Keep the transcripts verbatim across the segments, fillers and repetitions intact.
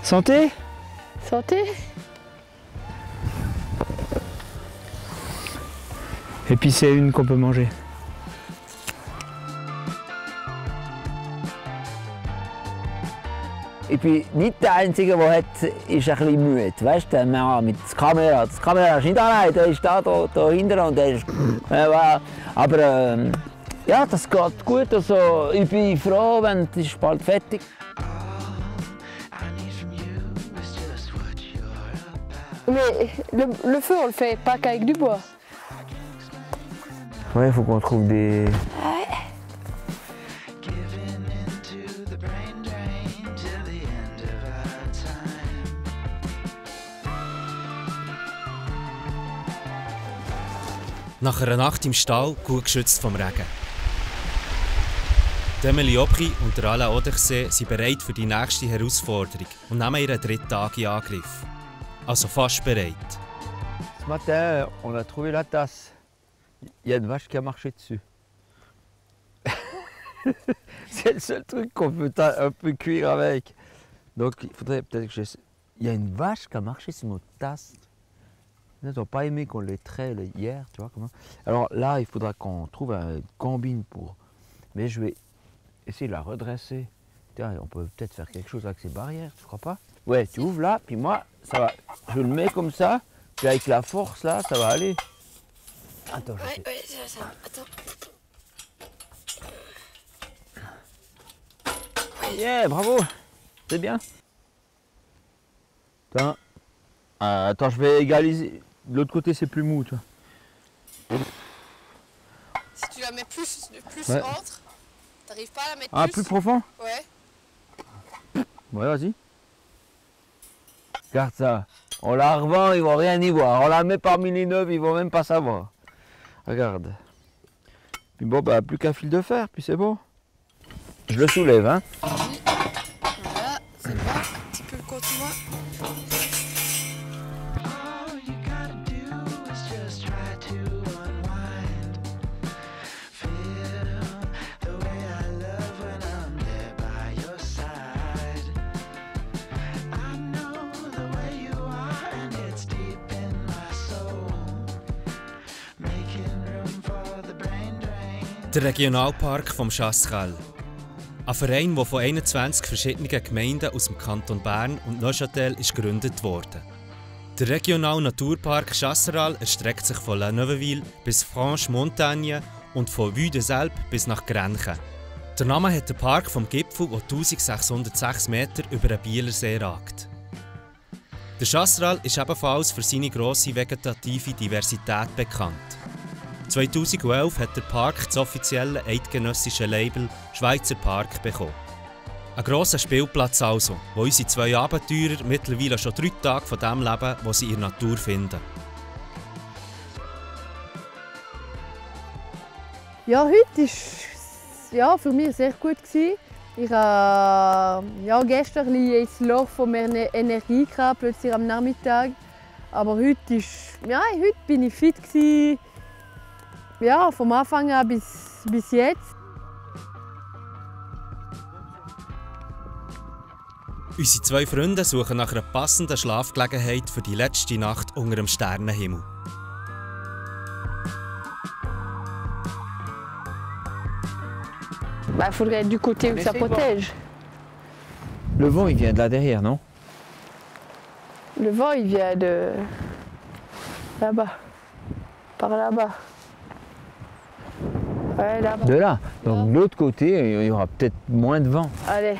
Santé. Santé. Et puis c'est une qu'on peut manger. Ich bin nicht der Einzige, der hat, ist ein bisschen müde. Weißt du, mit der Kamera. Die Kamera ist nicht allein, der ist da, da, da hinten und der ist. Äh, aber äh, ja, das geht gut. Also, ich bin froh, wenn es ist bald fertig. Mais le, le feu, on le fait pas qu'avec du bois. Ouais, il faut qu'on trouve des. Ouais. Nach einer Nacht im Stall, gut geschützt vom Regen. Emily Opri und Alain Oderse sind bereit für die nächste Herausforderung und nehmen ihren dritten Tag in Angriff. Also fast bereit. Ce matin, on a trouvé la tasse. Il y a une vache qui a marché dessus. C'est le seul truc qu'on peut un peu cuire avec. Donc il faudrait peut-être que j'essaie. Il y a une vache qui a marché sur notre tasse. Ils n'ont pas aimé qu'on les traite hier, tu vois comment. Alors là, il faudra qu'on trouve une combine pour. Mais je vais essayer de la redresser. Tiens, on peut peut-être faire quelque chose avec ces barrières, tu crois pas? Ouais, tu ouvres là, puis moi, ça va. Je le mets comme ça, puis avec la force là, ça va aller. Attends, je Ouais, sais. ouais, ça, ça. Attends. Yeah, bravo. C'est bien. Attends. Euh, attends, je vais égaliser. De l'autre côté, c'est plus mou, tu vois. Si tu la mets plus, plus Ouais. entre, t'arrives pas à la mettre Ah, plus. plus profond? Ouais. Ouais, vas-y. Regarde ça. On la revend, ils vont rien y voir. On la met parmi les neuves, ils vont même pas savoir. Regarde. Puis bon, bah, plus qu'un fil de fer, puis c'est bon. Je le soulève, hein. Voilà, c'est bon. Un petit peu contre moi. Der Regionalpark vom Chasseral. Ein Verein, der von einundzwanzig verschiedenen Gemeinden aus dem Kanton Bern und Neuchâtel ist gegründet wurde. Der regionale Naturpark Chasseral erstreckt sich von La Neuveville bis Franche-Montagne und von Vues des Alpes bis nach Grenchen. Der Name hat der Park vom Gipfel, der eintausendsechshundertsechs Meter über den Bielersee ragt. Der Chasseral ist ebenfalls für seine grosse vegetative Diversität bekannt. zweitausendelf hat der Park das offizielle eidgenössische Label Schweizer Park bekommen. Ein grosser Spielplatz also, wo unsere zwei Abenteurer mittlerweile schon drei Tage von dem leben, was sie in der Natur finden. Ja, heute war ja, für mich sehr gut. Ich hatte ja, gestern ein Loch von mehr Energie gehabt, plötzlich am Nachmittag. Aber heute, ist, ja, heute bin ich fit. Ja, vom Anfang an bis, bis jetzt. Unsere zwei Freunde suchen nach einer passenden Schlafgelegenheit für die letzte Nacht unter dem Sternenhimmel. Il faudrait être du côté où ça protège. Le vent, il vient de là derrière, non? Le vent, il vient de là-bas, par là-bas. Ouais, là-bas. De là. Donc de l'autre côté, il y aura peut-être moins de vent. Allez.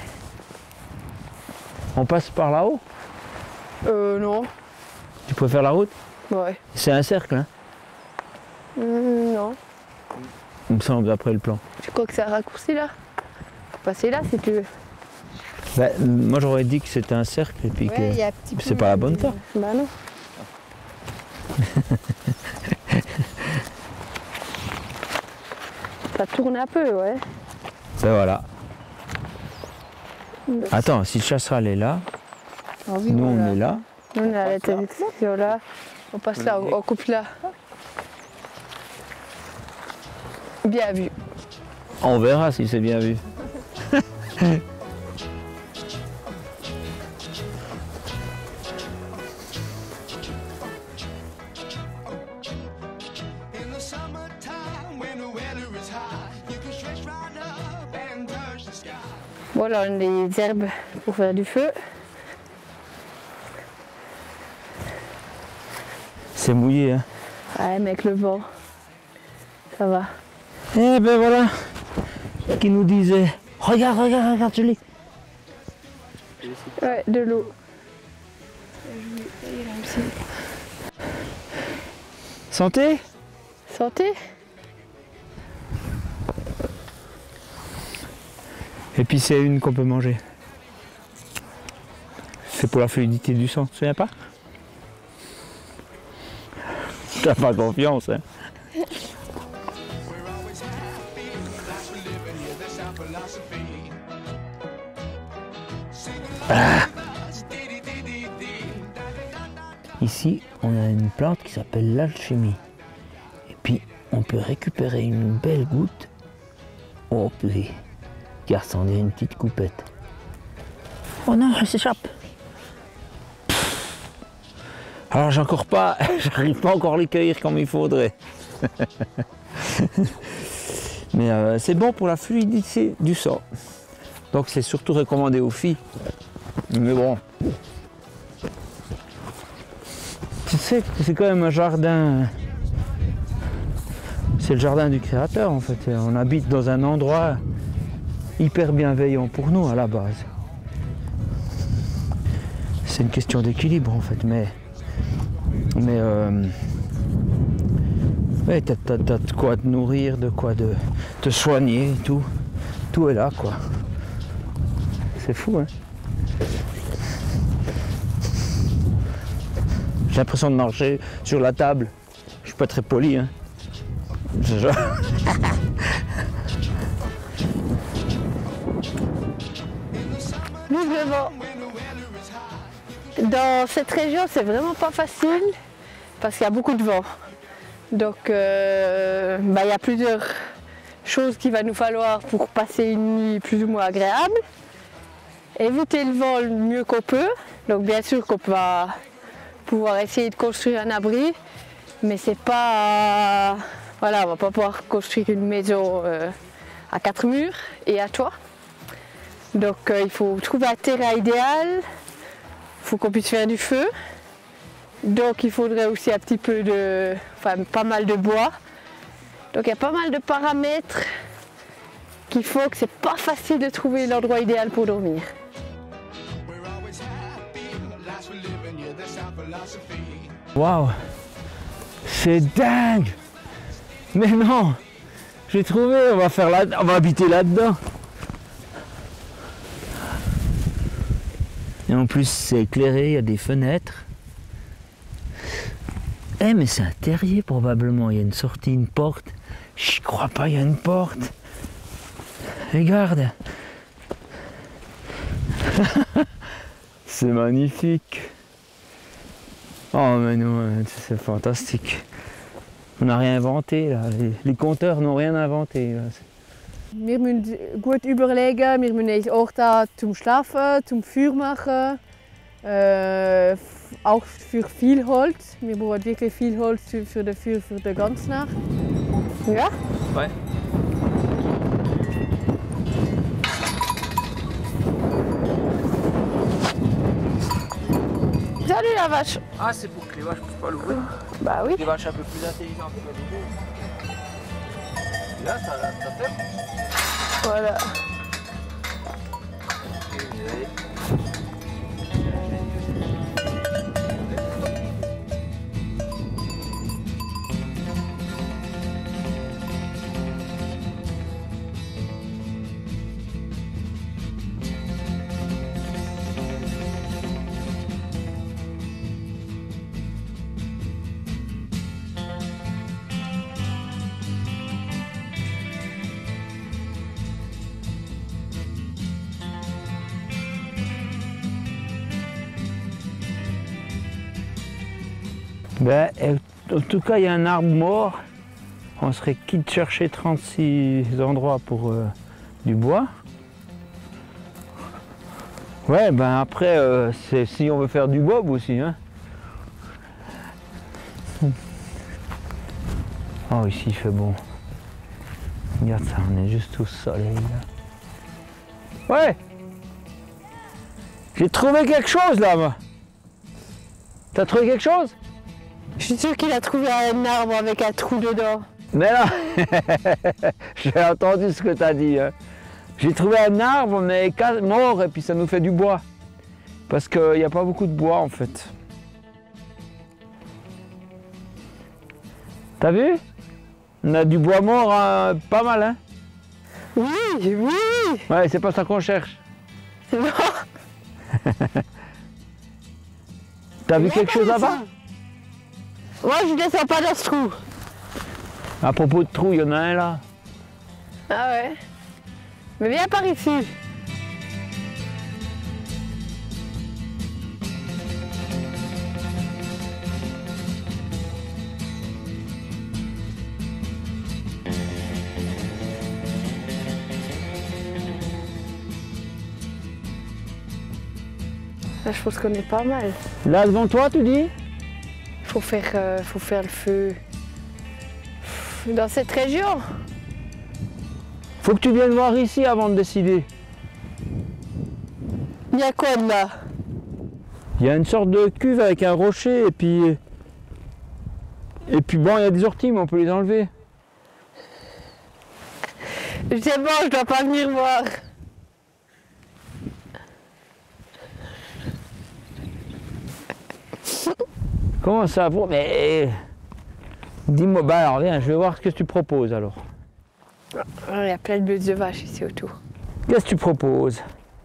On passe par là-haut? Euh, non. Tu préfères la route? Ouais. C'est un cercle, hein? Mmh, non. Il me semble, d'après le plan. Tu crois que c'est un raccourci là? Faut passer là si tu veux. Ben, moi j'aurais dit que c'était un cercle et puis Ouais, que y a un petit c'est peu pas la bonne de- part. Bah non. Ça tourne un peu, ouais. Ben voilà. Attends, si le chasseral est là, Ah oui, nous voilà. on est là. Nous, on est à la télévision là. On passe là, on, on coupe là. Bien vu. On verra si c'est bien vu. Voilà, on a des herbes pour faire du feu. C'est mouillé, hein. Ouais, mais avec le vent, ça va. Eh ben voilà, qui nous disait, regarde, regarde, regarde, Julie. Ouais, de l'eau. Santé? Santé. Et puis c'est une qu'on peut manger. C'est pour la fluidité du sang, tu te souviens pas? T'as pas confiance, hein? Ah. Ici, on a une plante qui s'appelle l'alchimie. Et puis, on peut récupérer une belle goutte. Oh purée. Car ça en dirait une petite coupette. Oh non, elle s'échappe. Alors j'ai encore pas, j'arrive pas encore à les cueillir comme il faudrait. Mais euh, c'est bon pour la fluidité du sang. Donc c'est surtout recommandé aux filles. Mais bon. Tu sais que c'est quand même un jardin. C'est le jardin du Créateur en fait. On habite dans un endroit hyper bienveillant pour nous à la base. C'est une question d'équilibre en fait, mais mais euh, ouais, t'as, t'as, t'as de quoi te nourrir, de quoi de te soigner, tout, tout est là quoi. C'est fou hein. J'ai l'impression de marcher sur la table. Je suis pas très poli hein. Je... Mouvement. Dans cette région, c'est vraiment pas facile parce qu'il y a beaucoup de vent. Donc, euh, bah, il y a plusieurs choses qu'il va nous falloir pour passer une nuit plus ou moins agréable. Éviter le vent le mieux qu'on peut. Donc, bien sûr qu'on va pouvoir essayer de construire un abri, mais c'est pas, euh, voilà, on va pas pouvoir construire une maison euh, à quatre murs et à toit. Donc euh, il faut trouver un terrain idéal, il faut qu'on puisse faire du feu. Donc il faudrait aussi un petit peu de, enfin pas mal de bois. Donc il y a pas mal de paramètres qui font que c'est pas facile de trouver l'endroit idéal pour dormir. Waouh, c'est dingue! Mais non, j'ai trouvé, on va faire là, on va habiter là-dedans. Et en plus, c'est éclairé, il y a des fenêtres. Eh, mais c'est un terrier probablement. Il y a une sortie, une porte. Je crois pas, il y a une porte. Regarde. C'est magnifique. Oh, mais non, c'est fantastique. On n'a rien inventé là. Les, les compteurs n'ont rien inventé. Là. Wir müssen gut überlegen, wir müssen einen Ort haben zum Schlafen, zum Feuer machen, äh, auch für viel Holz. Wir brauchen wirklich viel Holz für das Feuer für die ganze Nacht. Ja? Ouais. Salut la vache! Ah, c'est pour que les vaches ne puissent pas l'ouvrir. Bah oui. Les vaches un peu plus intelligentes que l'ouvrir. Là, ça, ça ferme. Voilà. Ben, en tout cas, il y a un arbre mort. On serait quitte chercher trente-six endroits pour euh, du bois. Ouais, ben après, euh, c'est si on veut faire du bob aussi. Hein. Oh, ici il fait bon. Regarde ça, on est juste au soleil là. Ouais! J'ai trouvé quelque chose là, moi. T'as trouvé quelque chose? Je suis sûre qu'il a trouvé un arbre avec un trou dedans. Mais non. J'ai entendu ce que t'as dit. Hein. J'ai trouvé un arbre, mais mort, et puis ça nous fait du bois. Parce qu'il n'y a pas beaucoup de bois en fait. T'as vu? On a du bois mort hein, pas mal, hein? Oui, oui. Ouais, c'est pas ça qu'on cherche. Non. T'as vu quelque chose là-bas? Moi, je descends pas dans ce trou. À propos de trou, il y en a un là. Ah ouais. Mais viens par ici. Là, je pense qu'on est pas mal. Là devant toi, tu dis? Faut faire, euh, faut faire le feu dans cette région. Faut que tu viennes voir ici avant de décider. Il y a quoi de là? Il y a une sorte de cuve avec un rocher et puis... Et puis bon, il y a des orties, mais on peut les enlever. C'est bon, je dois pas venir voir. Comment ça? Bon, mais... Dis-moi, bah alors viens, je vais voir ce que tu proposes alors. Il y a plein de bêtes de vaches ici autour. Qu'est-ce que tu proposes?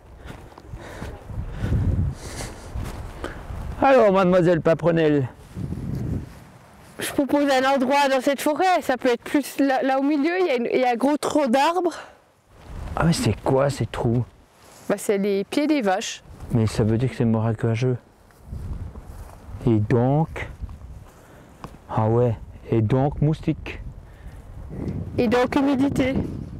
Alors, mademoiselle Paprenelle. Je propose un endroit dans cette forêt, ça peut être plus là, là au milieu, il y, a une, il y a un gros tronc d'arbres. Ah mais c'est quoi ces trous? Bah, c'est les pieds des vaches. Mais ça veut dire que c'est marécageux. Et donc... Ah ouais, et donc moustique. Et donc humidité.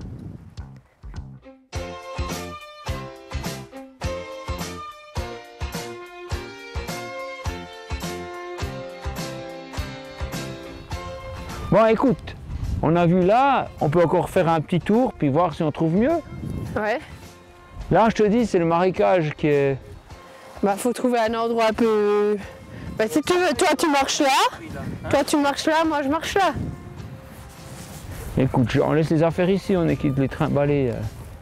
Bon écoute, on a vu là, on peut encore faire un petit tour puis voir si on trouve mieux. Ouais. Là je te dis c'est le marécage qui est... Bah faut trouver un endroit un peu... Bah si tu veux, toi tu marches là, toi tu marches là, moi je marche là. Écoute, on laisse les affaires ici, on quitte les trimballer.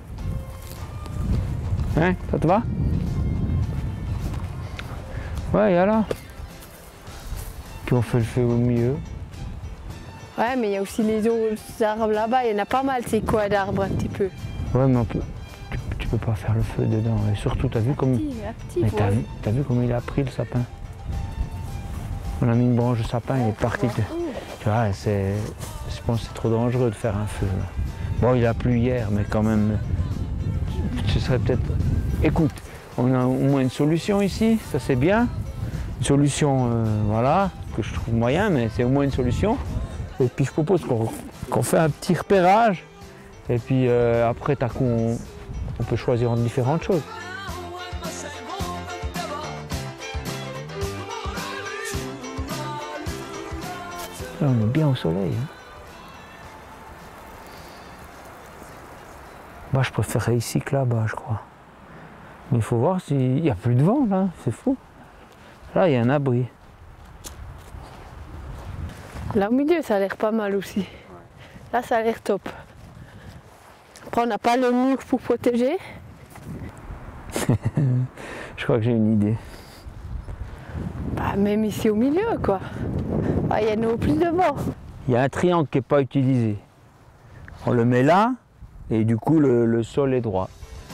Hein, ça te va? Ouais, y'a là. Puis on fait le feu au milieu. Ouais, mais il y a aussi les autres arbres là-bas, il y en a pas mal, c'est quoi d'arbres un petit peu. Ouais, mais on peut, tu, tu peux pas faire le feu dedans. Et surtout, t'as vu comme... Petit, un petit, mais t'as ouais. vu, t'as vu comme il a pris le sapin? On a mis une branche de sapin, il est parti. De... Tu vois, c'est... Je pense que c'est trop dangereux de faire un feu. Là. Bon, il a plu hier, mais quand même... Ce serait peut-être... Écoute, on a au moins une solution ici, ça c'est bien. Une solution, euh, voilà, que je trouve moyen, mais c'est au moins une solution. Et puis je propose qu'on qu'on fait un petit repérage. Et puis euh, après, t'as qu'on on peut choisir entre différentes choses. Là, on est bien au soleil. Hein. Bah, je préférerais ici que là-bas, je crois. Mais il faut voir s'il n'y a plus de vent, là. C'est fou. Là, il y a un abri. Là au milieu, ça a l'air pas mal aussi. Là, ça a l'air top. Après, on n'a pas le mur pour protéger. Je crois que j'ai une idée. Bah, même ici au milieu, quoi. Ah, il y a nous plus de vent. Il y a un triangle qui n'est pas utilisé. On le met là, et du coup, le, le sol est droit.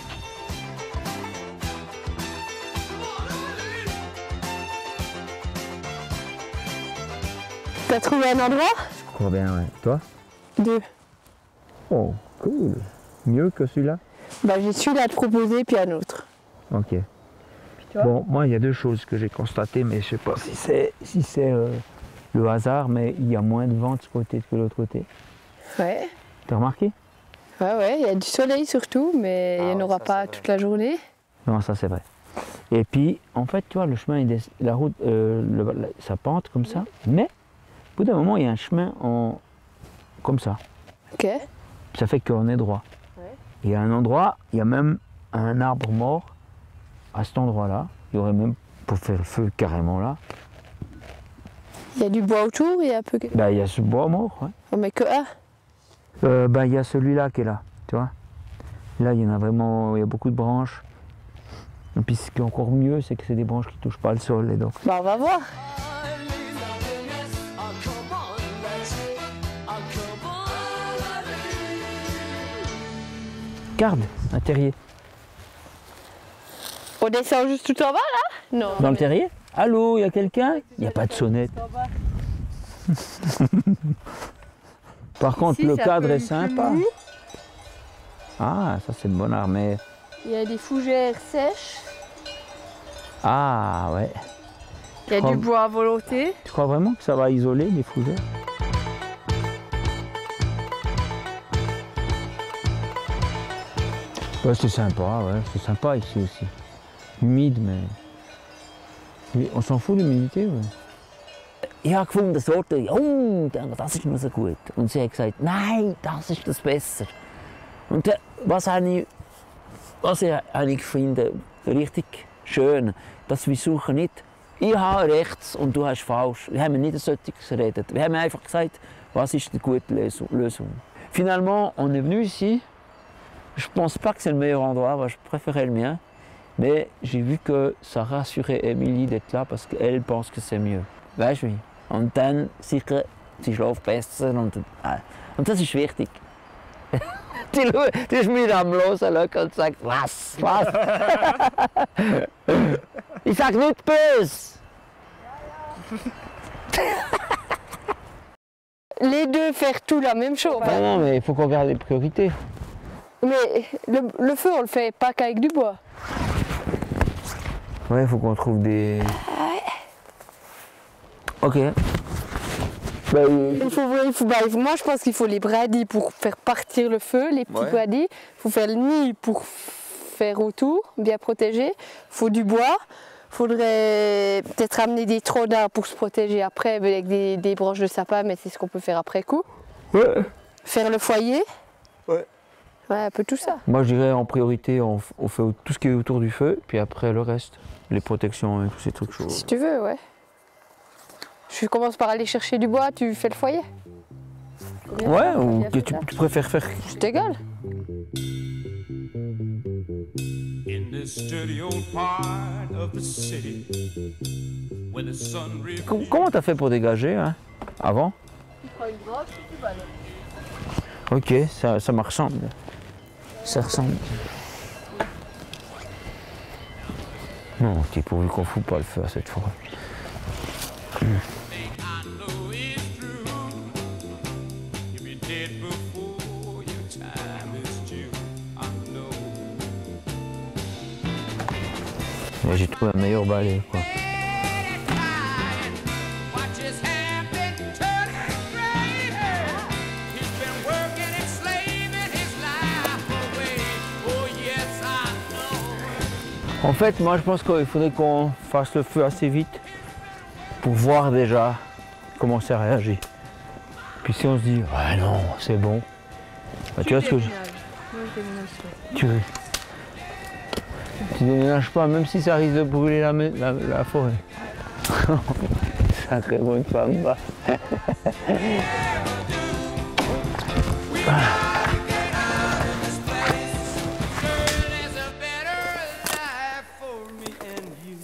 T'as trouvé un endroit? Je crois bien, ouais. Toi? Deux. Oh, cool. Mieux que celui-là? Bah, j'ai celui-là à te proposer, puis un autre. Ok. Puis toi? Bon, moi, il y a deux choses que j'ai constatées, mais je sais pas si c'est si c'est euh, le hasard, mais il y a moins de vent de ce côté que de l'autre côté. Ouais. T'as remarqué? Ouais, ouais, il y a du soleil surtout, mais il n'y en aura pas toute la journée. Non, ça c'est vrai. Et puis, en fait, tu vois, le chemin, il des... la route, euh, le... la... ça pente comme ça, mais au bout d'un moment, il y a un chemin en... comme ça. Ok. Ça fait qu'on est droit. Ouais. Et à un endroit, il y a même un arbre mort à cet endroit-là. Il y aurait même pour faire le feu carrément là. Il y a du bois autour, il y a un peu. Bah, il y a ce bois mort, ouais. Oh, mais que un. Euh, bah, il y a celui-là qui est là, tu vois. Là, il y en a vraiment, il y a beaucoup de branches. Et puis ce qui est encore mieux, c'est que c'est des branches qui ne touchent pas le sol. Et donc... Bah, on va voir. Garde, un terrier. On descend juste tout en bas là? Non. Dans le terrier? Allô, il y a quelqu'un? Il n'y a pas de sonnette. Par contre, Ici, le c'est un cadre peu est sympa. plus mou. Ah, ça c'est une bonne armée. Il y a des fougères sèches. Ah, ouais. Il y a crois- du bois à volonté. Tu crois vraiment que ça va isoler les fougères? Ouais, c'est sympa, ouais, c'est sympa ici aussi. Humide, mais... mais on s'en fout de l'humidité, ouais. Ich habe gefunden, das Wort, oh, das ist nur so gut. Und sie hat gesagt, nein, das ist das besser. Und dann, was habe ich, was ich, habe ich finde, richtig schön, dass wir suchen nicht, ich habe rechts und du hast falsch. Wir haben nicht solches geredet. Wir haben einfach gesagt, was ist die gute Lösung. Finalement, on est venu ici. Je pense pas que c'est le meilleur endroit, moi, je préférais le mien. Mais j'ai vu que ça rassurait Émilie d'être là parce qu'elle pense que c'est mieux. Weißt du wie? Und dann sicher, sie schläft besser und, äh, und das ist wichtig. die, die ist mir am Losen und sagt, was, was? Ich sag nicht böse. Les deux faire tout la même chose. Non, non, mais il faut qu'on regarde les priorités. Mais le, le feu, on le fait pas qu'avec du bois. Ouais, il faut qu'on trouve des... Ok. Bah, euh, Il faut, il faut- bah, moi, je pense qu'il faut les bradis pour faire partir le feu, les petits Ouais. bradis. Il faut faire le nid pour faire autour, bien protégé. Il faut du bois. Il faudrait peut-être amener des troncs d'arbres pour se protéger après avec des, des branches de sapin, mais c'est ce qu'on peut faire après coup. ouais. Faire le foyer. Ouais. Ouais, un peu tout ça. Moi, je dirais en priorité, on, f- on fait tout ce qui est autour du feu, puis après le reste, les protections et tous ces trucs chauds. Si tu veux, ouais. Je commence par aller chercher du bois, tu fais le foyer. Combien de Ouais, temps, ou combien que de tu, temps tu préfères faire... C'est égal. In this dirty old part of the city, where the sun Com- reveals Comment t'as fait pour dégager, hein, avant? Tu prends une brosse et tu balances. Ok, ça, ça me ressemble. Ça ressemble. Non, t'es pourvu qu'on fout pas le feu à cette fois. I know is true. You'll be dead before your time is due. I know. Ouais, j'ai trouvé un meilleur balai, quoi. Watch his hand been turning gray. He's been working and slaving his life away. Oh yes, I know. En fait, moi, je pense qu'il faudrait qu'on fasse le feu assez vite pour voir déjà comment ça réagit. Puis si on se dit, ouais non, c'est bon, bah, tu vois ce que je... Tu, tu déménages pas, même si ça risque de brûler la, mai- la, la forêt. Sacrée bonne femme, va. There's a better life for me and you.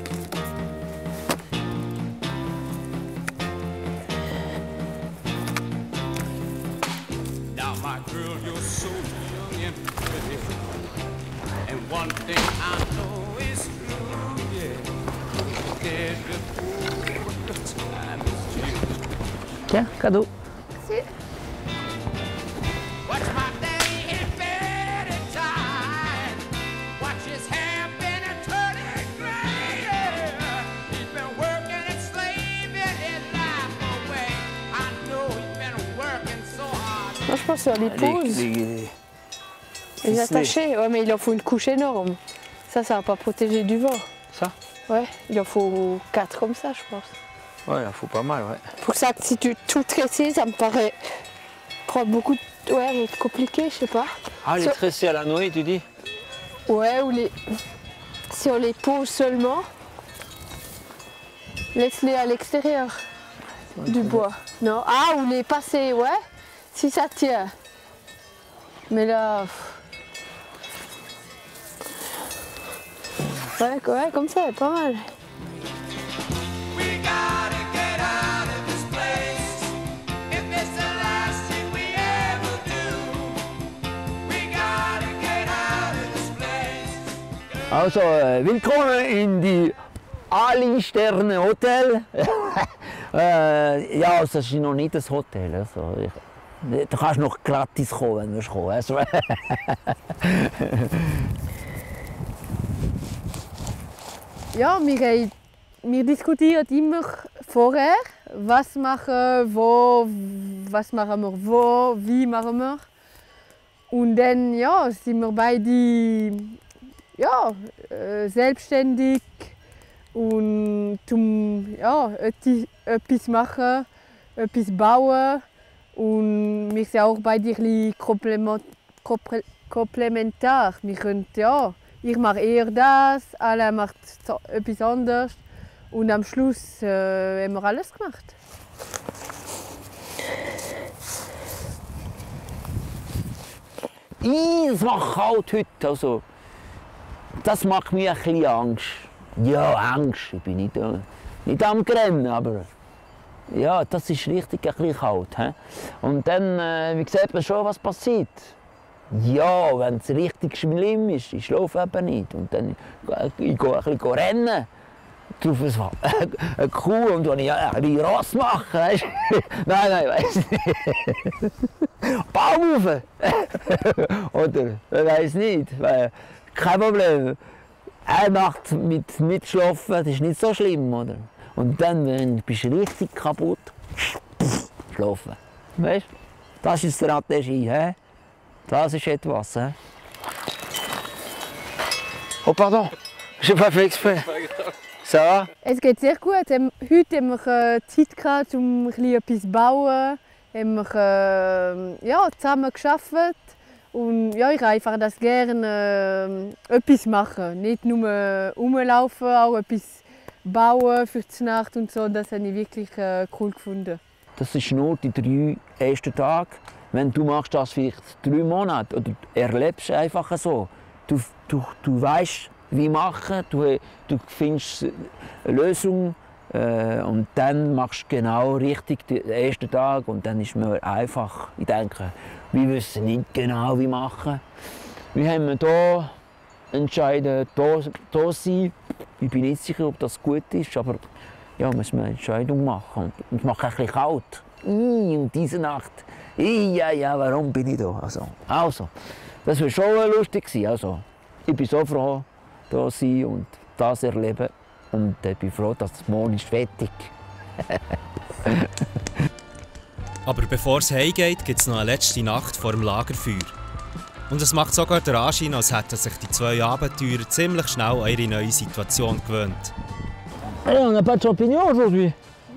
Now, my girl, you're so young and pretty. And one thing I know is true, yeah. You're dead before your time is due. Tiens, cadeau. Watch my daddy in bed at time. Watch his hair been a turning gray. Yeah. He's been working and slaving his life away. I know he's been working so hard. Moi, je pense sur les pauses, les- les attacher. Ouais, mais il en faut une couche énorme. Ça, ça va pas protéger du vent. Ça? Ouais, il en faut quatre comme ça, je pense. Ouais, il en faut pas mal, ouais. Pour ça, si tu tout tresser, ça me paraît prendre beaucoup de... Ouais, être compliqué, je sais pas. Ah, les Ça- tressés à la noix, tu dis? Ouais, ou les... si on les pose seulement, laisse-les à l'extérieur du bois. Non? Ah, ou les passer, ouais, si ça tient. Mais là... Ouais, ouais, comme ça, pas mal. We gotta get out of this place. If it's the last thing we ever do, we gotta get out of this place. Also, äh, willkommen in die Ali-Sterne-Hotel. äh, ja, also, das ist noch nicht das Hotel. Also, ich, du kannst noch gratis kommen, wenn du kommen willst. Ja, wir, haben, wir diskutieren immer vorher, was machen wo, was machen wir wo, wie machen wir. Und dann ja, sind wir beide ja, äh, selbstständig und zum ja, etwas machen, etwas bauen. Und wir sind auch beide ein bisschen komplementar. Wir können, ja, ich mache eher das, Alain macht etwas anderes. Und am Schluss äh, haben wir alles gemacht. Ih, es macht kalt heute. Also, das macht mir ein bisschen Angst. Ja, Angst. Ich bin nicht, äh, nicht am Rennen, aber ja, das ist richtig ein bisschen kalt. He? Und dann, äh, wie sieht man schon, was passiert? Ja, wenn es richtig schlimm ist, ich schlafe eben nicht. Und dann ich gehe ein bisschen rennen. Drauf eine Kuh und dann ich ein bisschen Ross machen. Weißt? Nein, nein, weiss nicht. Baum rauf! Oder, ich weiss nicht. Kein Problem. Eine Nacht mit nicht schlafen, das ist nicht so schlimm, oder? Und dann, wenn bist du richtig kaputt, schlafen. Weißt du? Das ist Strategie. He? Das ist etwas. He? Oh, pardon. Je n'ai pas fait exprès. Ça va? Es geht sehr gut. Heute haben wir Zeit gehabt, um etwas zu bauen. Haben wir äh, ja, zusammen gearbeitet. Und ja, ich einfach das gerne äh, etwas machen. Nicht nur rumlaufen, auch etwas bauen für die Nacht und so. Das habe ich wirklich äh, cool gefunden. Das ist nur die drei ersten Tage. Wenn du machst das vielleicht drei Monate oder erlebst einfach so. Du, du, du weißt, wie machen, du, du findest eine Lösung äh, und dann machst du genau richtig den ersten Tag und dann ist mir einfach. Ich denke, wir wissen nicht genau, wie machen. Wir haben hier entschieden, hier, hier sein. Ich bin nicht sicher, ob das gut ist, aber ja, müssen wir eine Entscheidung machen. Und es macht ein bisschen kalt. I, und diese Nacht. I, ja, ja, warum bin ich da? Also, also das war schon lustig. Also, ich bin so froh, hier zu sein und das erleben. Und ich bin froh, dass das morgen ist fertig. Aber bevor es heimgeht, gibt es noch eine letzte Nacht vor dem Lagerfeuer. Und es macht sogar den Anschein, als hätten sich die zwei Abenteurer ziemlich schnell an ihre neue Situation gewöhnt. Hey, on n'a pas de champignons aujourd'hui?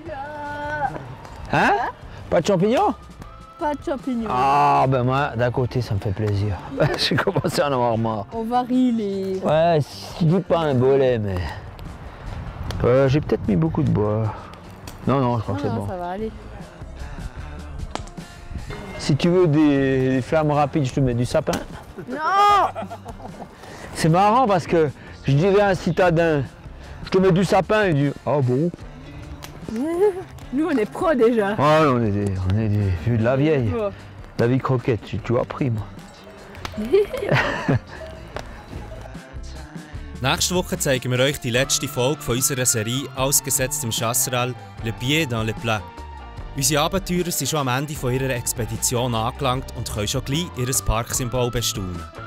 Hein? Pas de champignons? Pas de champignons. Ah, ben moi, d'un côté, ça me fait plaisir. J'ai commencé à en avoir marre. On varie les... Ouais, je dis pas un bolet, mais... Euh, j'ai peut-être mis beaucoup de bois. Non, non, je crois Ah que c'est non, bon. ça va aller. Si tu veux des, des flammes rapides, je te mets du sapin. Non! C'est marrant parce que je dirais à un citadin, je te mets du sapin, il dit, ah bon? Nous, on est pros déjà. Ouais, on est des, on est des vieux de la vieille. Oh. La vie croquette, tu, tu as appris, moi. Nächste Woche zeigen wir euch die letzte Folge von unserer Serie «Ausgesetzt im Chasseral, Le Pied dans le Plat». Unsere Abenteurer sind schon am Ende von ihrer Expedition angelangt und können schon gleich ihr Parksymbol bestaunen.